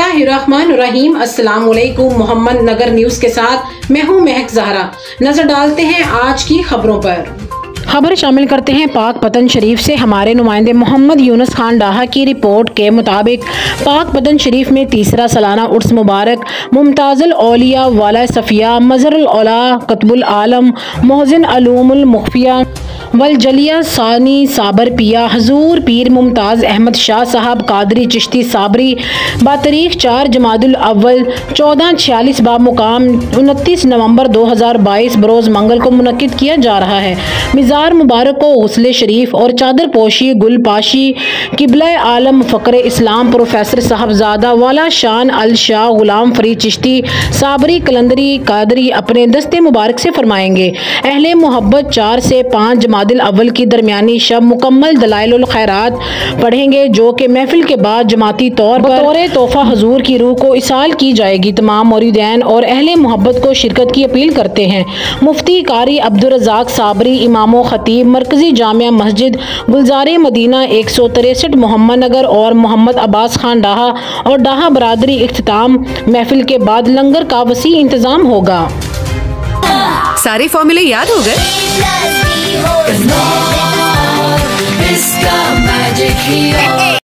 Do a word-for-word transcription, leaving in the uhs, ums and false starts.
बिस्मिल्लाहिर्रहमानिर्रहीम। अस्सलाम वालेकुम। मोहम्मद नगर न्यूज़ के साथ मैं हूं महक ज़हरा। नजर डालते हैं आज की खबरों पर। खबर शामिल करते हैं पाक पतन शरीफ से। हमारे नुमाइंदे मोहम्मद यूनुस खान डाहा की रिपोर्ट के मुताबिक पाक पतन शरीफ में तीसरा सालाना उर्स मुबारक मुमताज़ुल औलिया वाला सफ़िया मज़हरुल औला क़ुतबुल आलम मोहसिन अलूमुल मुख्फिया वल जलिया सानी साबर पिया हजूर पीर मुमताज़ अहमद शाह साहब कादरी चिश्ती साबरी बातारीख चार जमादुल अव्वल चौदह छियालीस बा मुकाम उनतीस नवंबर दो हज़ार बाईस बरोज़ मंगल को मुनक्किद किया जा रहा है। मिज़ार मुबारक को गुस्ले शरीफ और चादर पोशी गुल पाशी किबला आलम फ़क्र इस्लाम प्रोफेसर साहबजादा वाला शान अल शाह गुलाम फरीद चिश्ती साबरी कलंदरी कादरी अपने दस्ते मुबारक से फरमाएंगे। अहले मोहब्बत चार से पाँच जमादिल अव्वल की दरमियानी शब मुकम्मल दलाइलुल खैरात पढ़ेंगे, जो कि महफिल के बाद जमाती तौर पर बतौर तोहफा हजूर की रूह को इसाल की जाएगी। तमाम मुरीदैन और अहले मोहब्बत को शिरकत की अपील करते हैं। मुफ्ती कारी अब्दुल रज़ाक साबरी इमाम खतीब मरकजी जामिया मस्जिद गुलजार मदीना एक सौ तिरसठ मोहम्मद नगर और मोहम्मद अब्बास खान डाहा और डाहा बरादरी इख्तिताम महफिल के बाद लंगर का वसी इंतजाम होगा। सारे फॉर्मूले याद हो गए?